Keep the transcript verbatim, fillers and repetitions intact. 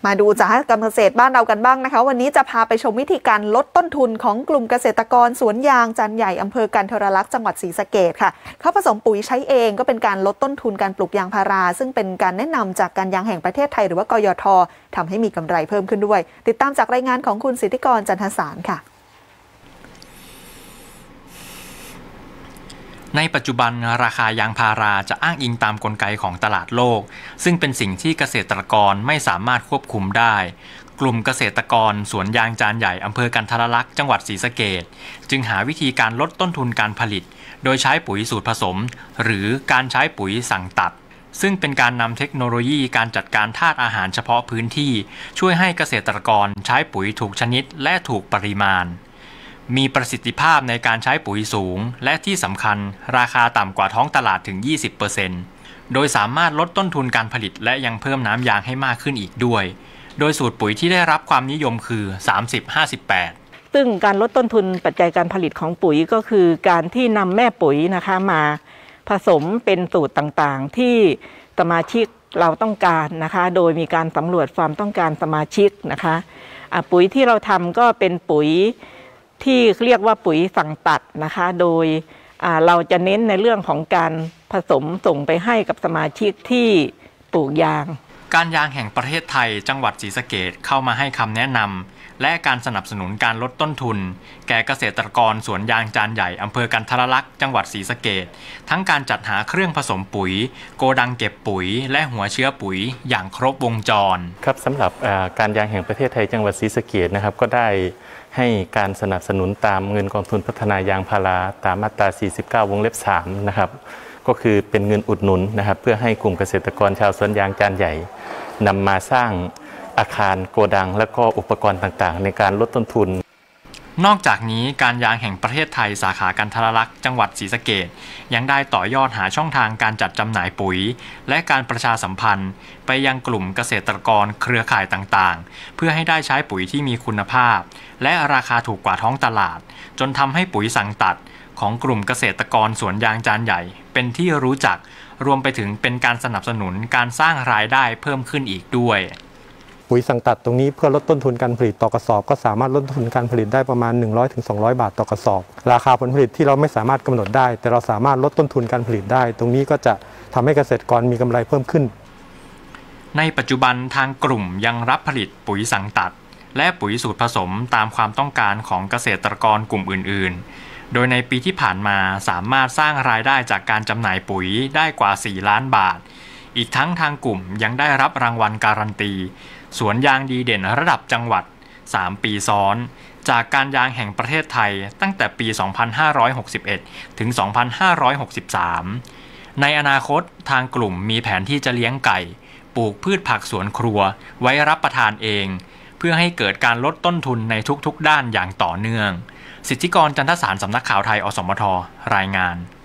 มาดูอุตสาหกรรมเกษตรบ้านเรากันบ้างนะคะวันนี้จะพาไปชมวิธีการลดต้นทุนของกลุ่มเกษตรกรสวนยางจันใหญ่อำเภอกันทรลักษณ์จังหวัดศรีสะเกษค่ะเขาผสมปุ๋ยใช้เองก็เป็นการลดต้นทุนการปลูกยางพาราซึ่งเป็นการแนะนำจากการยางแห่งประเทศไทยหรือว่ากยท.ทำให้มีกำไรเพิ่มขึ้นด้วยติดตามจากรายงานของคุณสิทธิกรจันทสารค่ะในปัจจุบันราคายางพาราจะอ้างอิงตามกลไกของตลาดโลกซึ่งเป็นสิ่งที่เกษตรกรไม่สามารถควบคุมได้กลุ่มเกษตรกรสวนยางจานใหญ่อำเภอกันทรลักษณ์จังหวัดศรีสะเกษจึงหาวิธีการลดต้นทุนการผลิตโดยใช้ปุ๋ยสูตรผสมหรือการใช้ปุ๋ยสั่งตัดซึ่งเป็นการนำเทคโนโลยีการจัดการธาตุอาหารเฉพาะพื้นที่ช่วยให้เกษตรกรใช้ปุ๋ยถูกชนิดและถูกปริมาณมีประสิทธิภาพในการใช้ปุ๋ยสูงและที่สำคัญราคาต่ำกว่าท้องตลาดถึง ยี่สิบเปอร์เซ็นต์ โดยสามารถลดต้นทุนการผลิตและยังเพิ่มน้ำยางให้มากขึ้นอีกด้วยโดยสูตรปุ๋ยที่ได้รับความนิยมคือ สามสิบ ห้าสิบแปดซึ่งการลดต้นทุนปัจจัยการผลิตของปุ๋ยก็คือการที่นำแม่ปุ๋ยนะคะมาผสมเป็นสูตรต่างๆที่สมาชิกเราต้องการนะคะโดยมีการสำรวจความต้องการสมาชิกนะคะะปุ๋ยที่เราทำก็เป็นปุ๋ยที่เรียกว่าปุ๋ยสั่งตัดนะคะโดยเราจะเน้นในเรื่องของการผสมส่งไปให้กับสมาชิกที่ปลูกยางการยางแห่งประเทศไทยจังหวัดศรีสะเกษเข้ามาให้คำแนะนำและการสนับสนุนการลดต้นทุนแก่เกษตรกรสวนยางจานใหญ่อำเภอกันทรลักษณ์จังหวัดศรีสะเกษทั้งการจัดหาเครื่องผสมปุ๋ยโกดังเก็บปุ๋ยและหัวเชื้อปุ๋ยอย่างครบวงจรครับสำหรับการยางแห่งประเทศไทยจังหวัดศรีสะเกษนะครับก็ได้ให้การสนับสนุนตามเงินกองทุนพัฒนายางพาราตามมาตราสี่สิบเก้าวงเล็บสามนะครับก็คือเป็นเงินอุดหนุนนะครับเพื่อให้กลุ่มเกษตรกรชาวสวนยางจานใหญ่นำมาสร้างอาคารโกดังและก็อุปกรณ์ต่างๆในการลดต้นทุนนอกจากนี้การยางแห่งประเทศไทยสาขากันทรลักษณ์จังหวัดศรีสะเกษยังได้ต่อยอดหาช่องทางการจัดจำหน่ายปุ๋ยและการประชาสัมพันธ์ไปยังกลุ่มเกษตรกรเครือข่ายต่างๆเพื่อให้ได้ใช้ปุ๋ยที่มีคุณภาพและราคาถูกกว่าท้องตลาดจนทำให้ปุ๋ยสั่งตัดของกลุ่มเกษตรกรสวนยางจานใหญ่เป็นที่รู้จักรวมไปถึงเป็นการสนับสนุนการสร้างรายได้เพิ่มขึ้นอีกด้วยปุ๋ยสั่งตัดตรงนี้เพื่อลดต้นทุนการผลิตต่อกระสอบก็สามารถลดต้นทุนการผลิตได้ประมาณ หนึ่งร้อยถึงสองร้อย บาทต่อกระสอบราคาผลผลิตที่เราไม่สามารถกำหนดได้แต่เราสามารถลดต้นทุนการผลิตได้ตรงนี้ก็จะทำให้เกษตรกรมีกำไรเพิ่มขึ้นในปัจจุบันทางกลุ่มยังรับผลิตปุ๋ยสั่งตัดและปุ๋ยสูตรผสมตามความต้องการของเกษตรกรกลุ่มอื่นๆโดยในปีที่ผ่านมาสามารถสร้างรายได้จากการจำหน่ายปุ๋ยได้กว่าสี่ล้านบาทอีกทั้งทางกลุ่มยังได้รับรางวัลการันตีสวนยางดีเด่นระดับจังหวัดสามปีซ้อนจากการยางแห่งประเทศไทยตั้งแต่ปี สองพันห้าร้อยหกสิบเอ็ด ถึง สองพันห้าร้อยหกสิบสาม ในอนาคตทางกลุ่มมีแผนที่จะเลี้ยงไก่ปลูกพืชผักสวนครัวไว้รับประทานเองเพื่อให้เกิดการลดต้นทุนในทุกๆด้านอย่างต่อเนื่องสิทธิกรจันทสารสำนักข่าวไทยอสมทรายงาน